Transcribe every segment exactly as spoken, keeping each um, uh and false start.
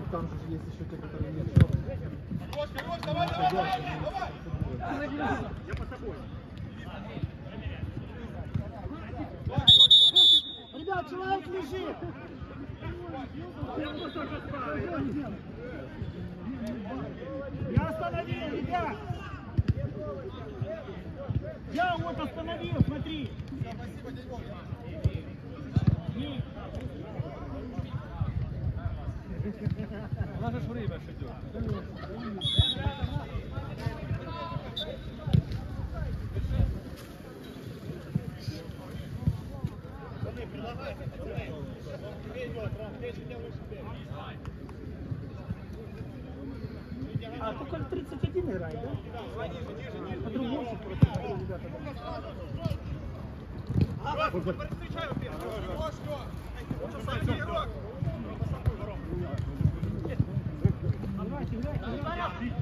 там же есть еще те, которые нет шорт. Давай, давай, давай, давай! Я по тобой. Ребят, человек лежит! Я остановил, ребят! Я вот остановил, смотри! Спасибо, Дядько. Она же время идет. А только тридцать один играет, да? По-другому ребята. Давайте, играйте.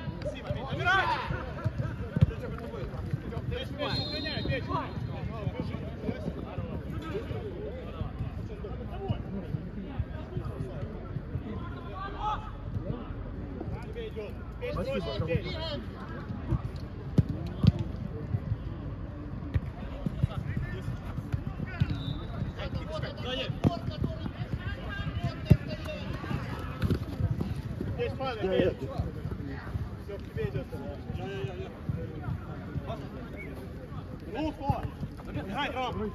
Все, к тебе идет. Руку! Играй, Ром!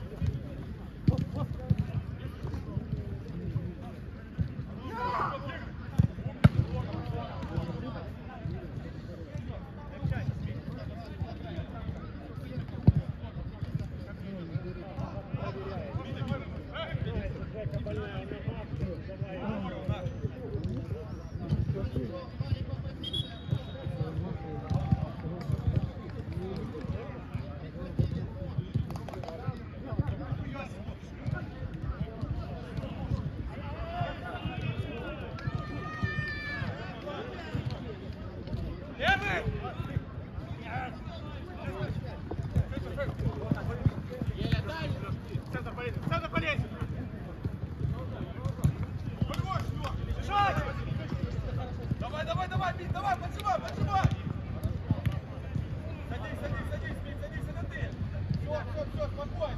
Давай, давай, давай, Пить, давай, поджимай, поджимай! Садись, садись, садись, Пить, садись, это ты! Все, все, все, спокойно!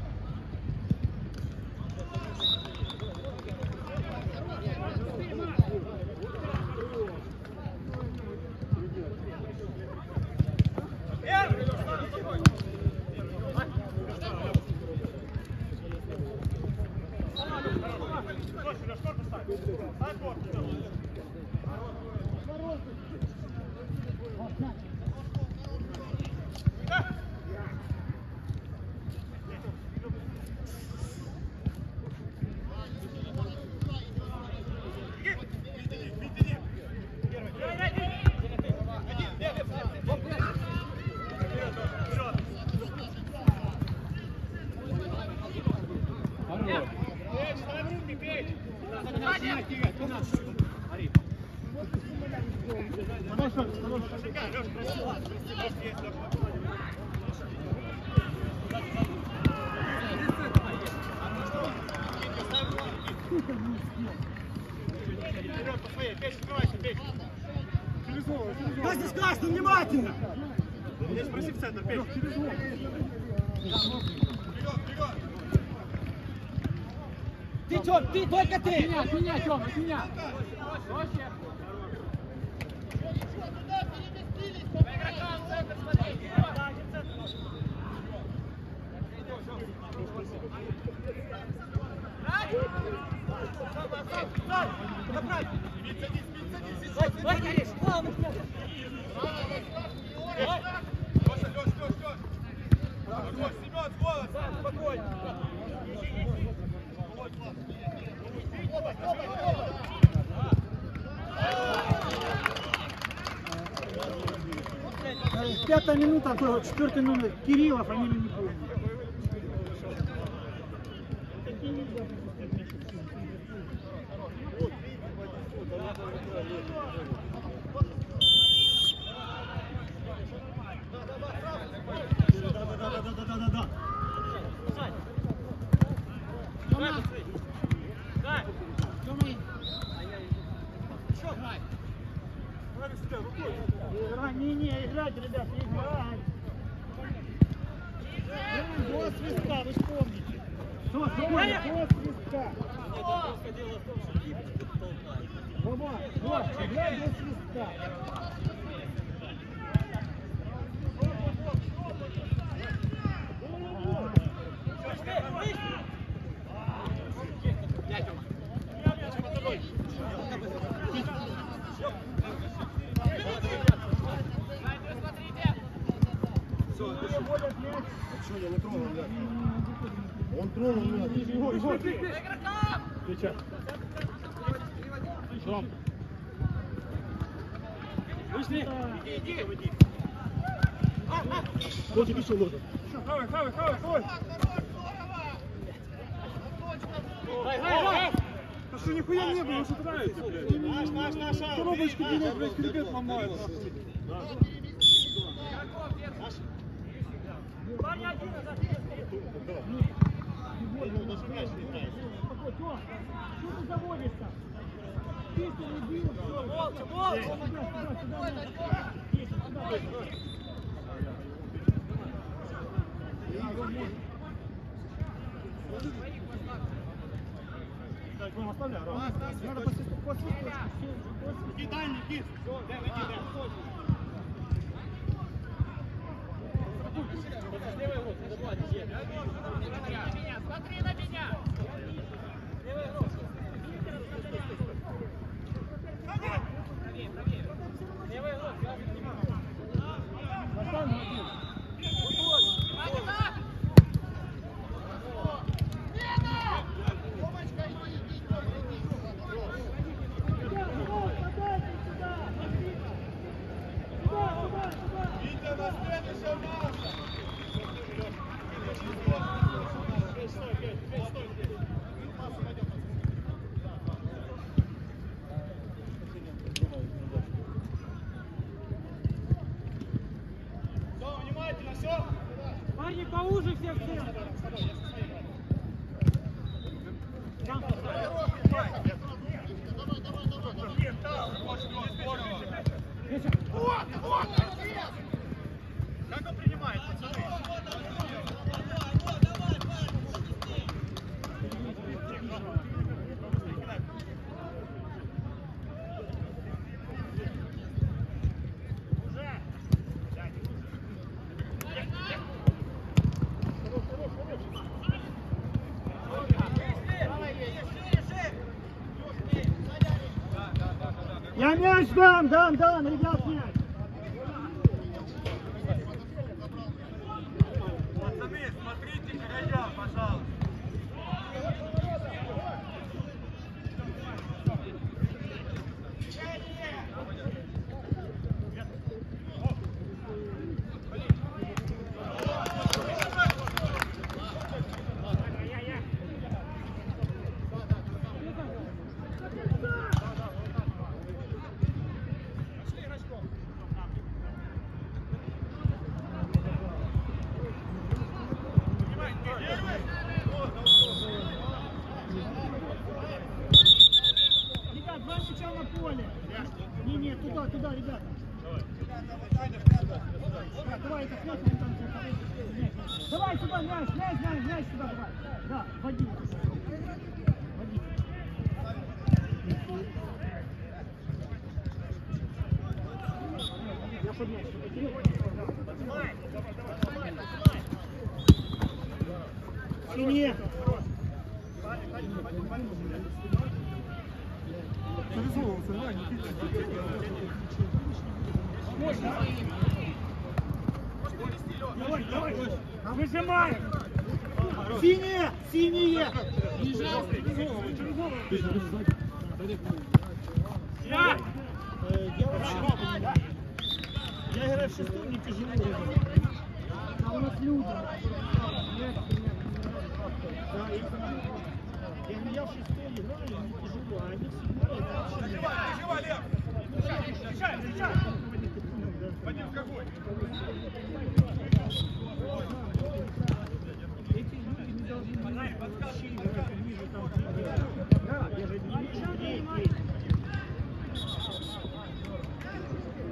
Настя, Настя, внимательно! Здесь спроси в центр, Петь. Ты чё, ты, только ты! Меня, меня, Тёма, меня! Пятая минута, четвертый номер Кирилла, фамилию не помню. Да-да-да-да-да-да-да. Играть, не, не, играть, ребят, играть. До свистка, вы же помните. До свистка. Давай, вот, играй до свистка. Что, я не тронул мяч? Он тронул мяч. Сейчас. Жом. Вышли. Иди, иди. Котик еще ложит. Хавай, хавай, хавай, хавай. Дай, дай, дай. Да что, нихуя не было, что нравится, блядь? Наш, наш, наш. Коробочку берет, блядь, хребет ломает. Что ты заводишься? Чисто не бил, все. Молча, молча. Сюда, сюда, сюда. Есть, сюда. Так, вон оставляй, Ром. Надо после, после, после. Иди, дай, Никит. Дай, иди, дай. Смотри на меня! Левый рук, Парни, поуже всех всем. Как он принимает, пацаны? Я мяч дам, дам, дам, ребят, мяч. Пацаны, смотрите, края, пожалуйста. Ребят, два мяча на поле. Не, не, туда, туда, ребята. Так, давай, это мяч, вон там мяч, мяч. Давай сюда мяч, мяч, мяч, мяч сюда давай. Да, води. Води. Я под мяч. Синий. Нарисовывался, да, не пить. Давай, давай. Выжимай. Синие, синие. Я. Я вообще. Я играю в шестом, не тяжело. А у нас люди. Я в шестой играю, не тяжело, а они в седьмой. Живай, Лев! Встречай, встречай! Вадим, какой? Эти люди не должны вообще играть ниже там. Да, я же не вижу, где эти.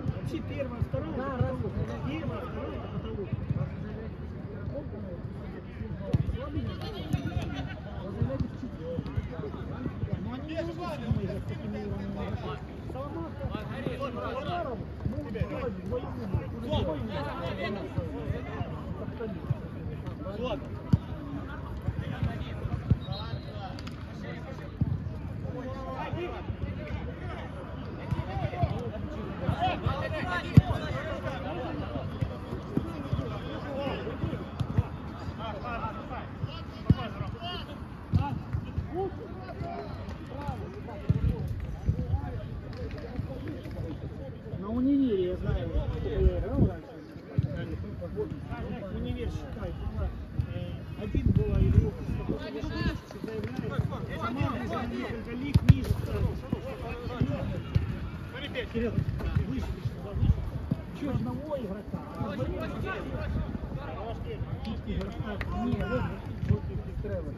На универе, я знаю, я играл раньше. Универ, считай, один была игрок, сама несколько лиг ниже. Кирилл, выше, выше. Еще одного игрока. Не, вот, вот и Тревор.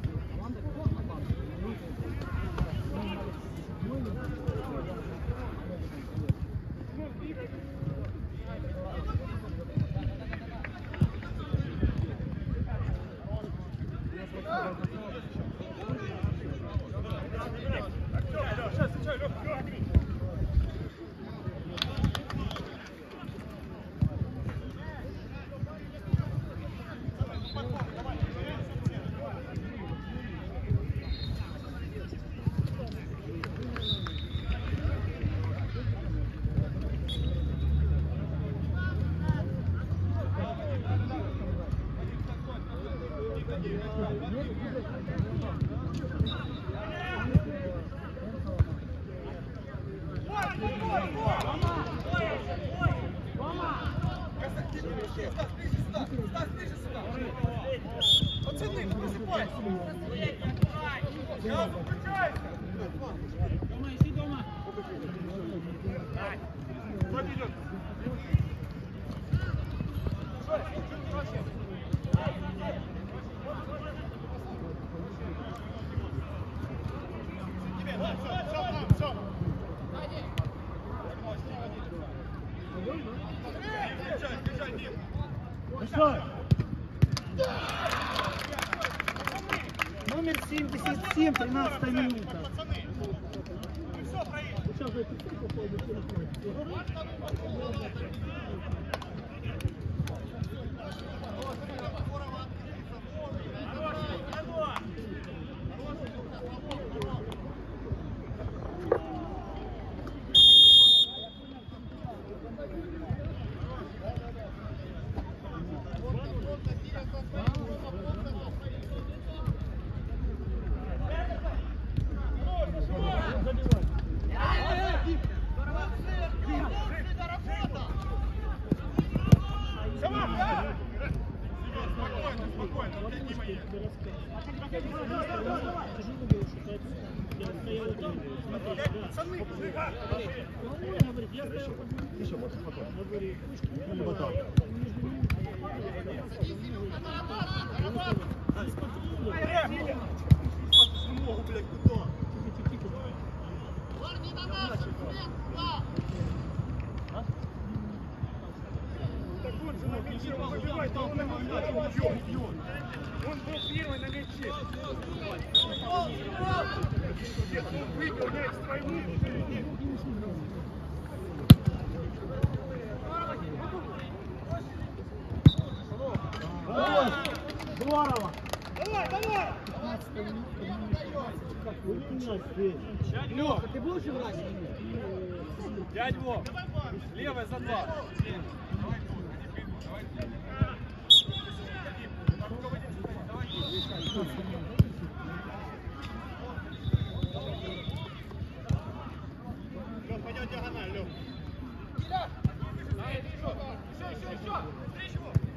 Номер семьдесят семь, тринадцатая минута. Он был первый на мяче. Он выполняет свою. Здорово! Давай, давай! Лёха, ты будешь играть? Дядь Вов, левая за два. Лёх, пойдет диагональ, Лёх. Еще, еще, еще! Встречу!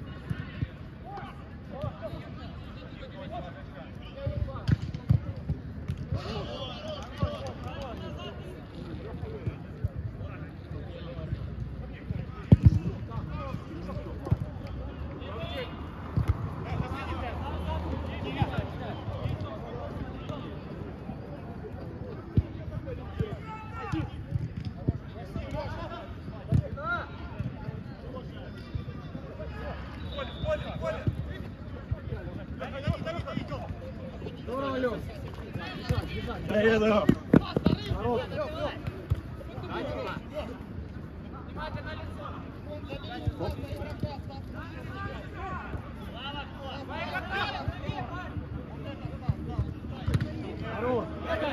Здорово, Лёх! Да, я да. Хорош! Хорош.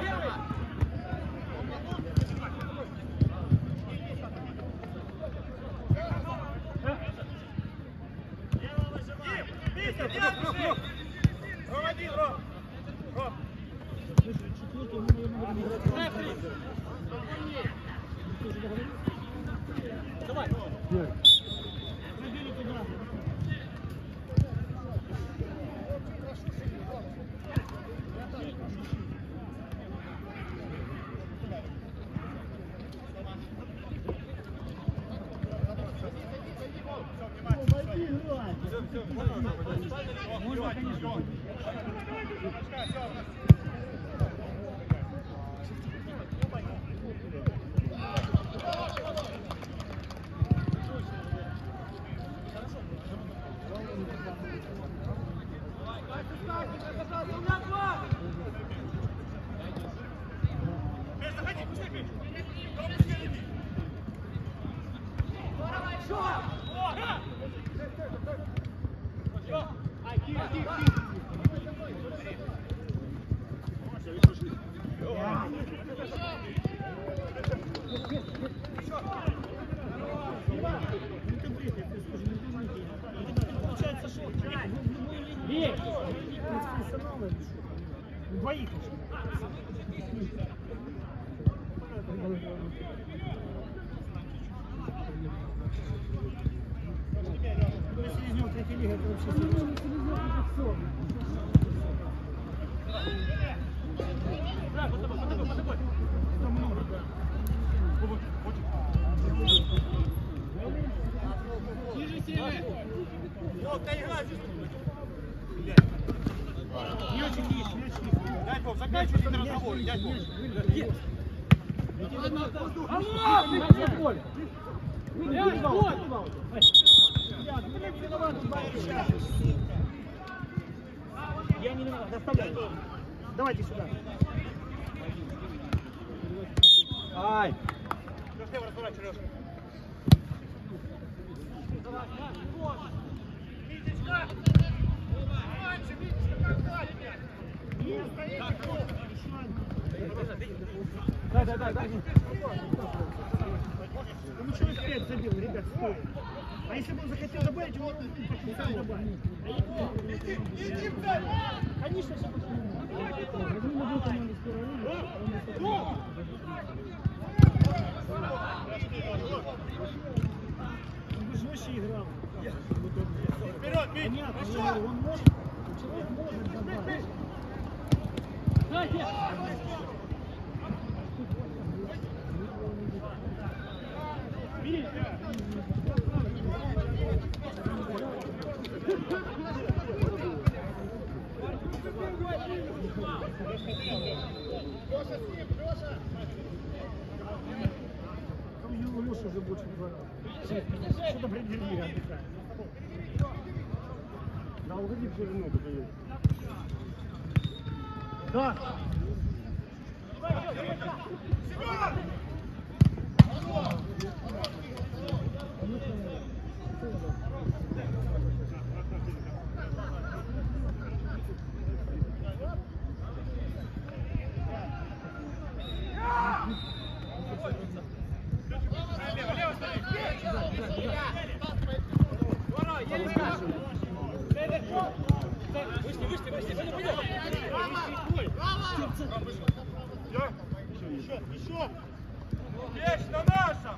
Давай. Можно, конечно. Бей! Двоих. Селезнёв, третья лига, это вообще серьезно. Там много, да. Ниже сильно. Вот, дай играть. Мячик есть, мячик есть. Дядь Вов, заканчивайте разговор, дядь Вов. Алло, ты в поле. Мяч, вот. Я не виноват, доставляй. Давайте сюда. Ай. Лёш, разворачивай, Лёш. Митечка! Раньше, Митечка, как дали мяч? Да, да, да, да. Он еще раз пять забил, ребят, стоит. А если бы он захотел добавить, он бы сам добавил. Иди, иди, блядь! Конечно, все он бы жестче играл. Вперед, Мить! Понятно, Ну я что? говорю, он может, человек может добавить. Бери! Там Леша уже больше два. Что-то предельно отдыхает. Да, уходи все равно, понимаешь. Да. Лево, лево, стой! Вышли, вышли, вышли, пойдем, пойдем. Еще, еще! Есть на нашем.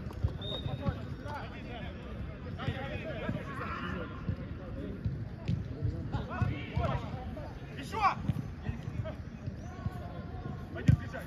Еще! Пойдем, бежать!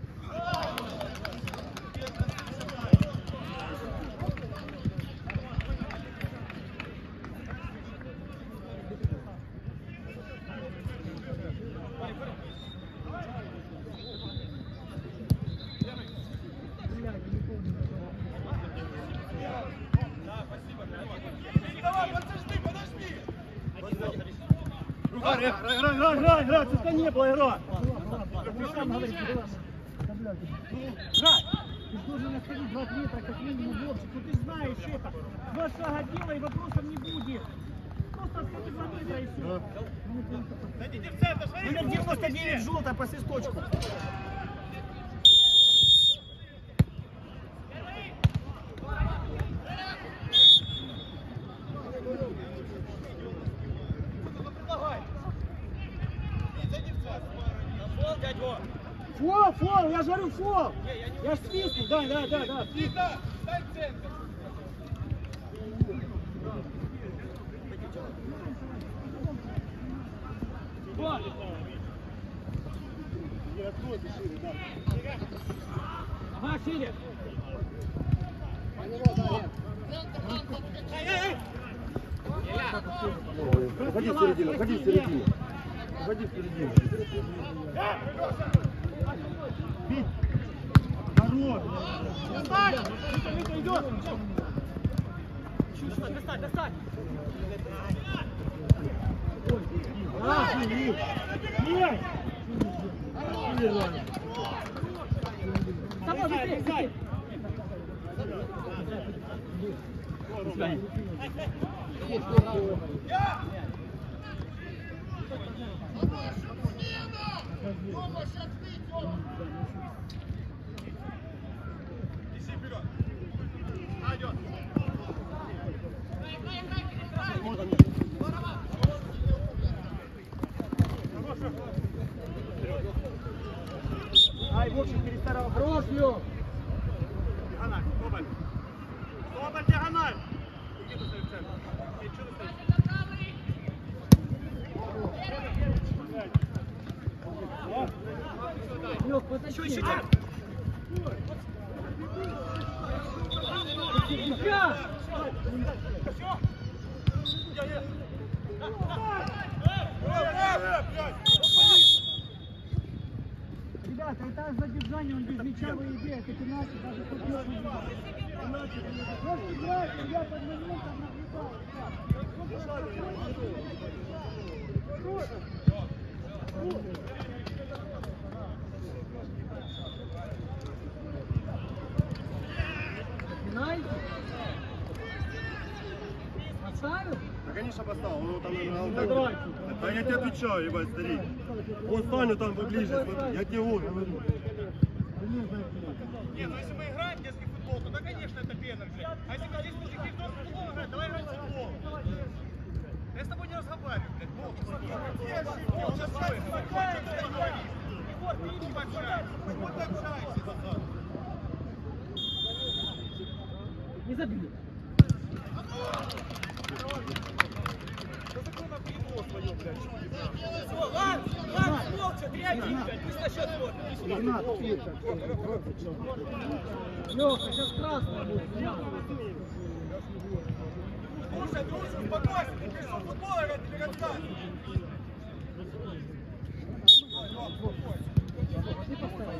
Играй, играй, играй, играй, играй, пускай не было, играй. Ты сам говоришь, играй. Играй. должен отходить два метра, как минимум, Вовчик. Ну ты знаешь это. Два шага делай, вопросов не будет. Просто отходи два метра и все. Зайдите в центр, смотри. Номер девяносто девять желтая по свисточку. Фол, фол, я же говорю фол. Я ж свистну, да, да, да, да. Никита, стань в центр. Ага, шире. Уходи в середину, уходи в середину. Уходи в середину. Бить. Хорош. Достань. Витя, Витя, идет. Чуть-чуть, достань, достань. А, бери. Бей. Давай, быстрее, быстрее. Неси вперед. Пойдет. Ай, Вовчик, перестарал. Хорош, Лёв. Диагональ, Соболь. Соболь, диагональ. Никита стоит в центре. Нет, что ты стоишь? Лёв, потащи. Еще, еще, Ребята, это задержание, он без мяча выезжает, это пенальти, даже тут не Можете играть, я под моментом наблюдаю. Поставил? Да, конечно, поставил. Он его там, наверное, он так... Да я тебе отвечаю, ебать, старик. Он станет там поближе, смотри. Я тебе вот говорю. Не, ну если мы играем в детский футбол, то да, конечно, это пенальти. А если мы здесь мужики в тот футбол играть, давай играть в футбол. Я с тобой не разговариваю, блядь, молча. Молча стой. Егор, ты не пообщайся. Вот общайся. Не забили. Что такое на прибор свое, блядь? Все, ладно, ладно, молча, креатив, блядь, пусть на счет смотрит. Лёха, сейчас красный будет. Слушай, дружи, успокойся, ты пришел в футбол играть или рассказывать? Ты поставил.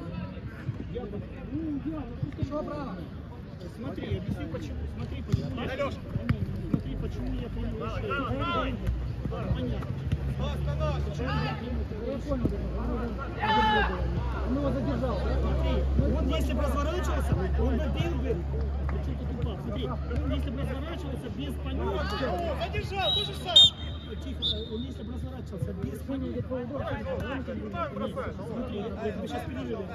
Что обратно? Смотри, объясни почему. Смотри, почему. Алёша. Смотри, почему я принял решение. Понятно. Пас на нас. Я понял, он его задержал. Смотри, он если бы разворачивался, он бы бил бы. Смотри, он если бы разворачивался без понятия. Задержал, то же самое. Тихо, он если бы разворачивался без понятия по удару, смотри, мы сейчас переживем.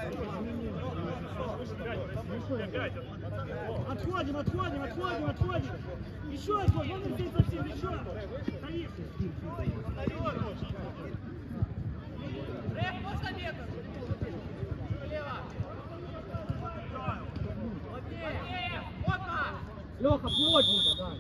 Отходим, отходим, отходим, отходим. Еще один, вон здесь совсем, еще. Стоишь. Эх, можно метр? Влево. Плотнее, плотно. Леха, плотненько, да.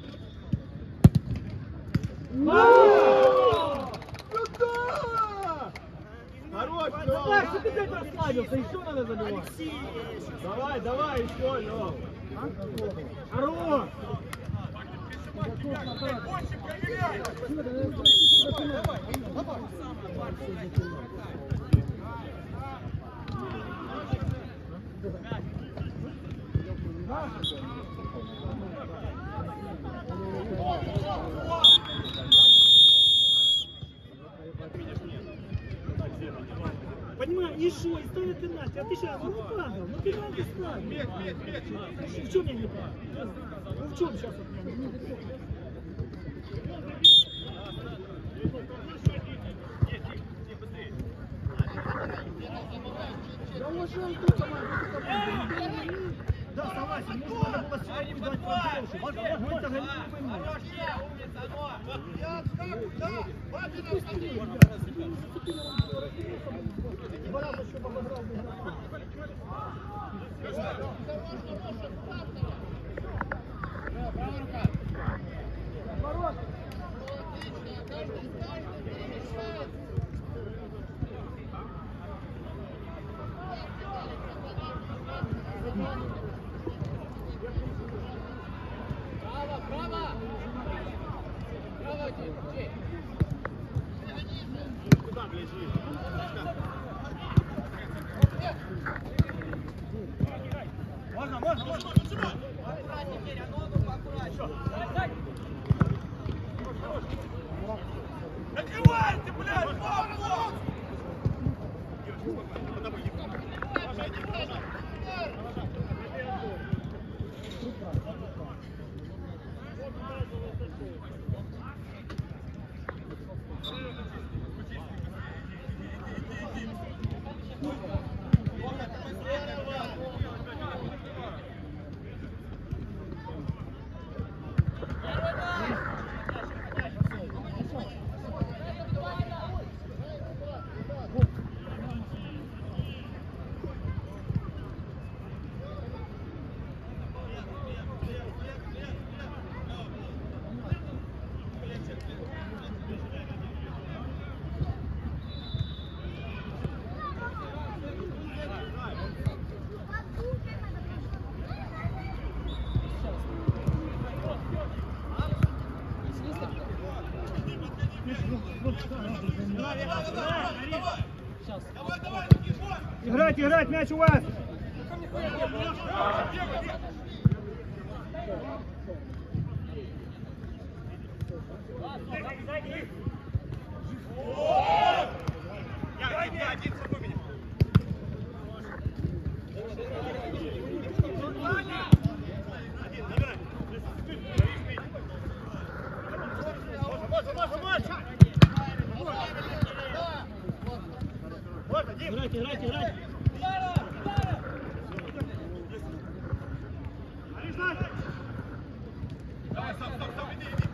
Хорош, Давай, что ты опять расслабился, еще надо забивать. Давай, давай, еще, Лёв. Хорош! Больше проверяй. Понимаю, и что, и ставь ставит пенальти, а ты сейчас, ну Павел, ну пенальти ставь. Медь, медь, медь. В чем я не прав? Ну в чем сейчас? Да, согласен, нужно надо было сегодня дать поддержку. Можно, можно, это говорить не пойму. Два раза еще обыграл бы игрока. Можно, можно, можно. Открывайте, блядь! Вон! Играть, играть, мяч у вас! Играть, играть, играть! Давай, сам, сам, сам, иди, иди.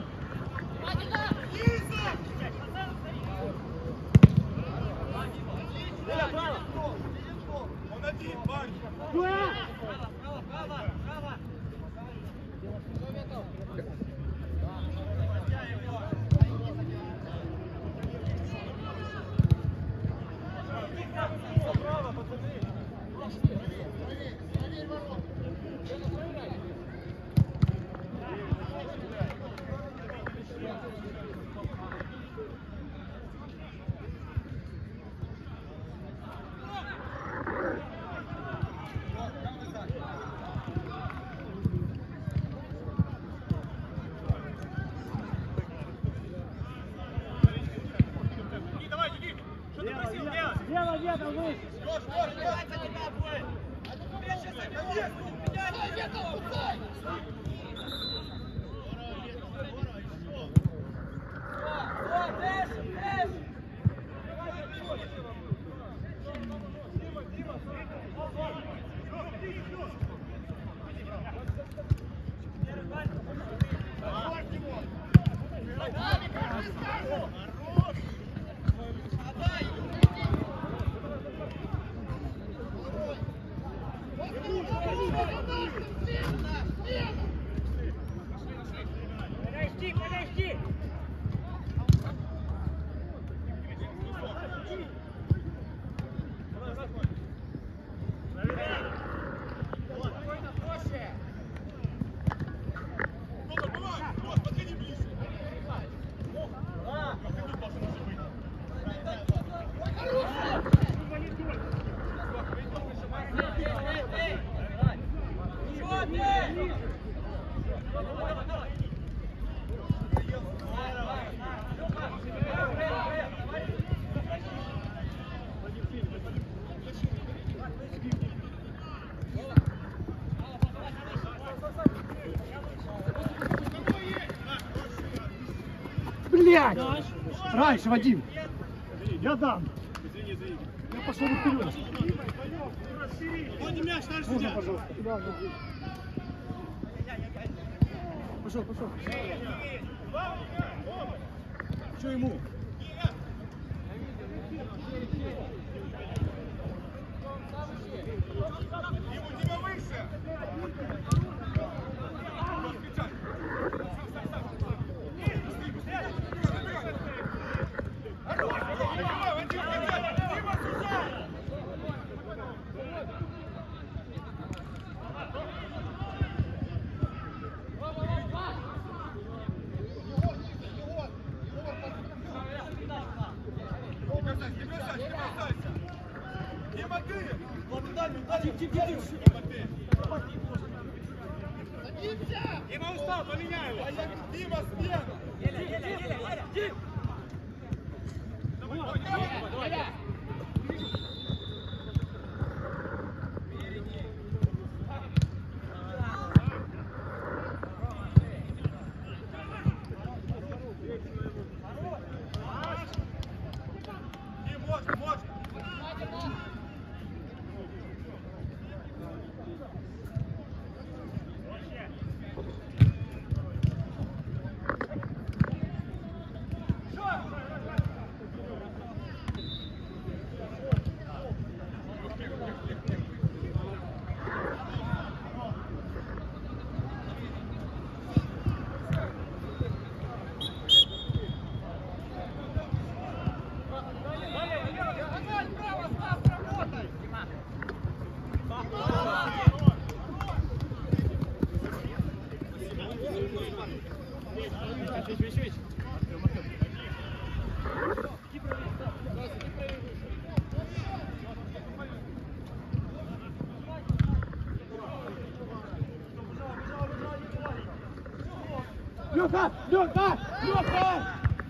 Он один, парень. Дело, где-то выше! Подожди, подожди! блядь! Мяч. Раньше, Вадим! Я дам! Я пошел вперед! Вводим мяч, дальше Можно, судья. пожалуйста? Пошел, пошел. Что ему? Дим, у тебя выше. Дима, ты! Дима устал, поменяй его! Дима, смена! Еля, Еля, Еля, Еля. Дим! Дим, можно, можно! Лёха! Лёха! Лёха!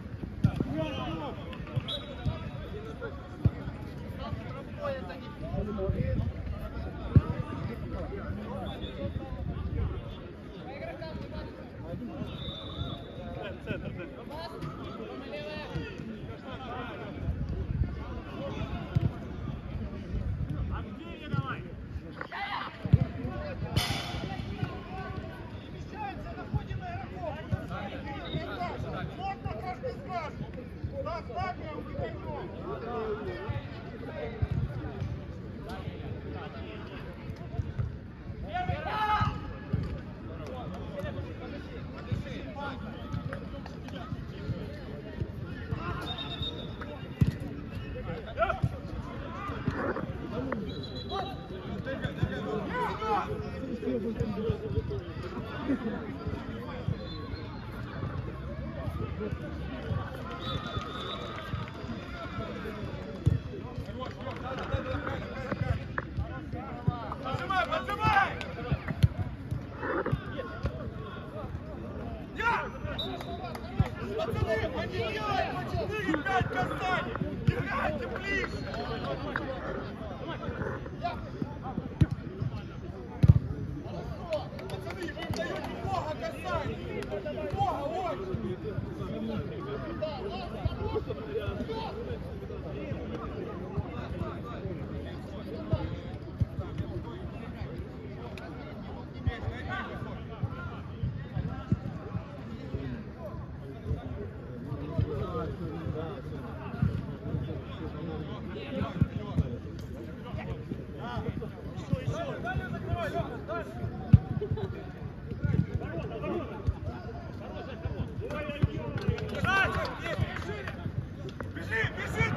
Поджимай, поджимай! Я! Пацаны, по четыре-пять касаний! Играйте ближе! Пацаны, вы им даете много касаний! Много очень! Бежи, бежи!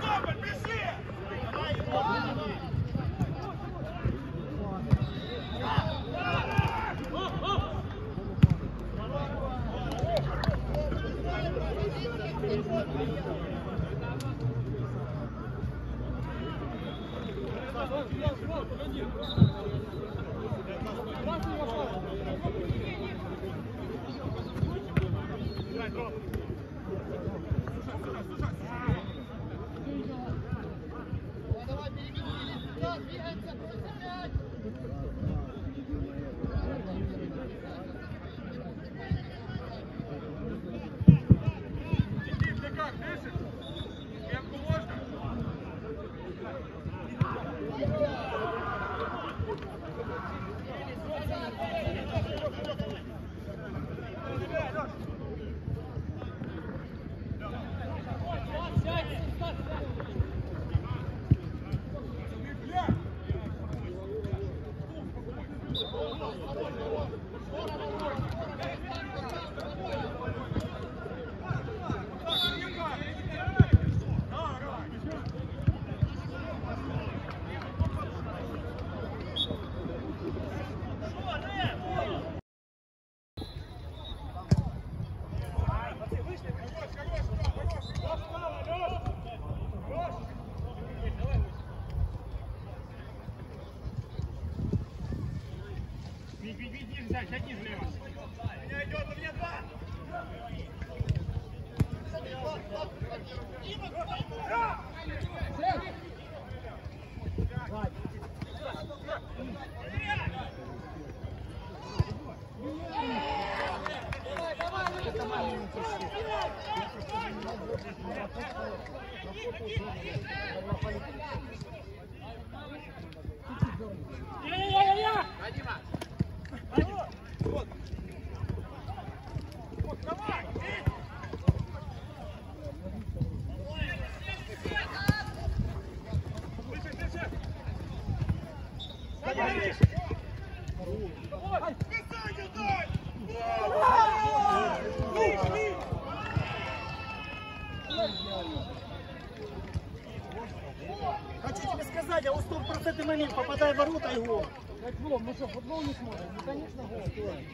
Хочу тебе сказать, а вот сто процентов момент, попадай в ворота и гол. Футбол, ну что, футбол не смотрит? Ну, конечно, гол.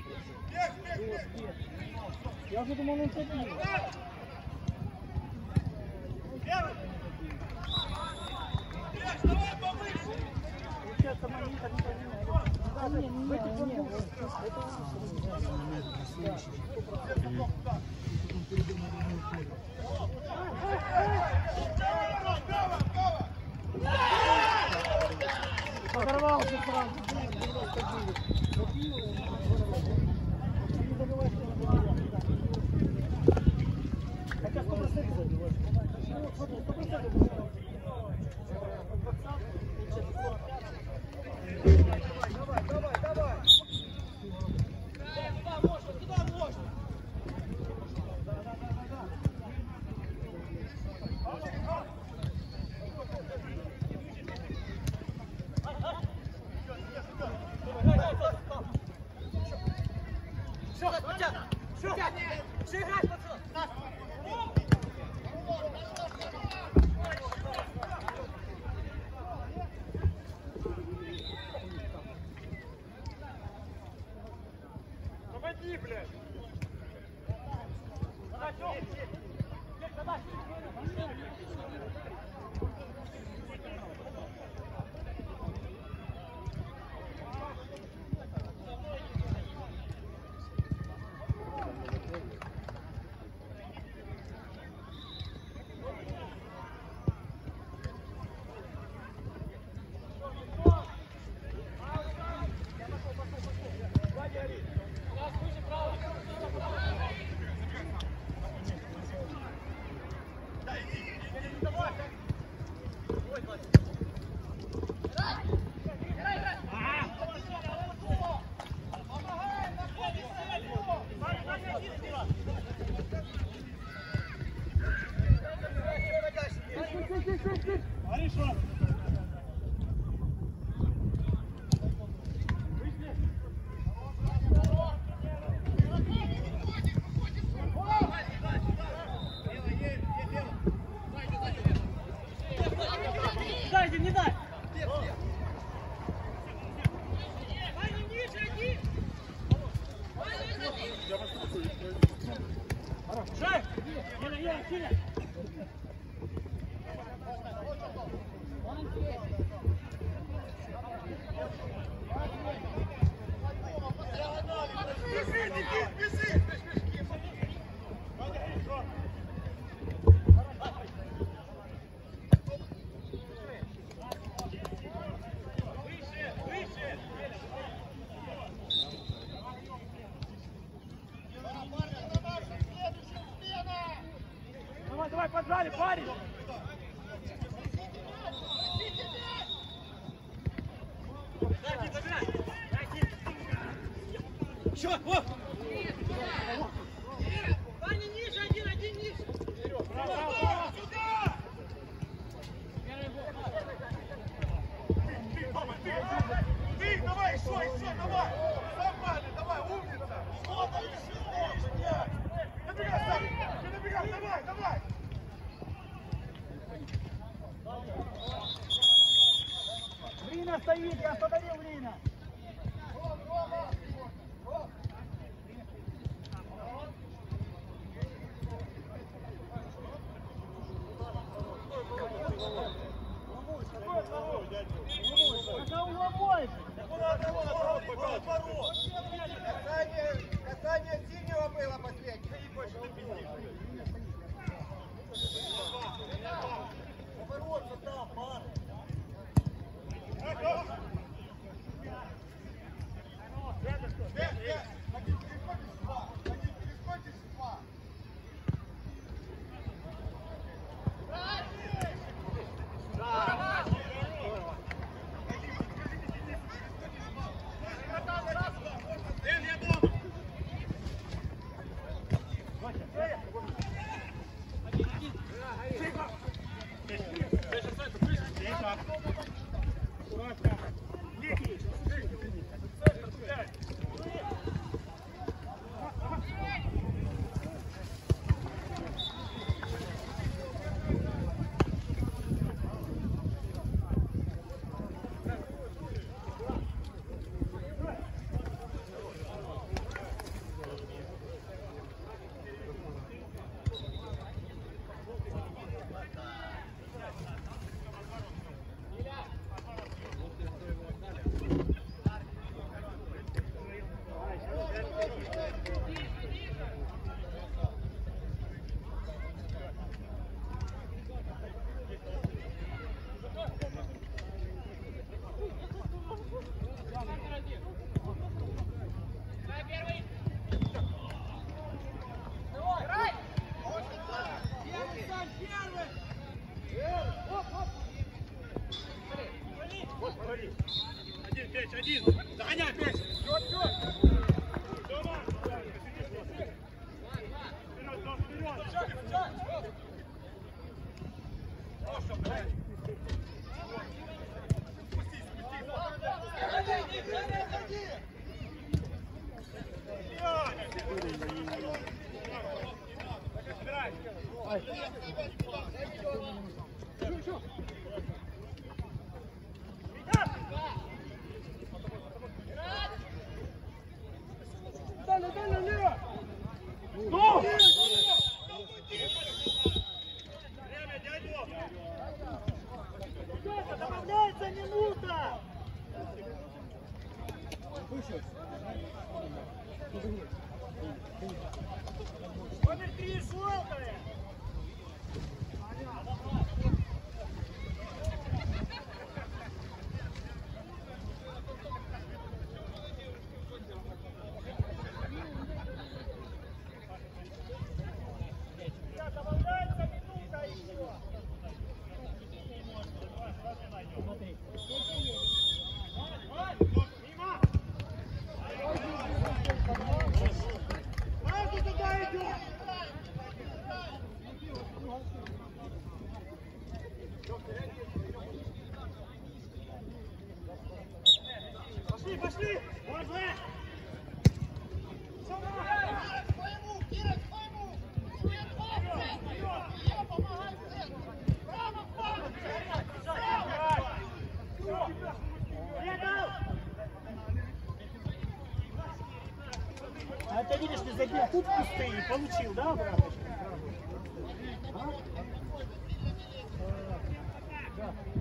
Я уже думал, он забил. Получается, момент не понимает. Не, не, не. Подорвался сразу. Хотя сто процентов забиваешь. сто процентов. Давай, давай, давай. Туда можно, туда можно. Все, все, все, играй, пацан. Помоги, блядь! Дай, не дай! Шай! Еля, Еля, Еля! Давай, давай, поджали, парень! Еще, оп! Ваня, ниже, один, один, ниже. Ты, давай, еще, еще, давай! Далее, далее, лево! Ну! Ребята, добавляется минута! Номер три, желтая! Добавляется минута еще! Смотри. Мимо! Сразу туда идет! Пошли, пошли! Можно! А ты видишь, ты забил тут пустые и получил, да, обратно? А? Да.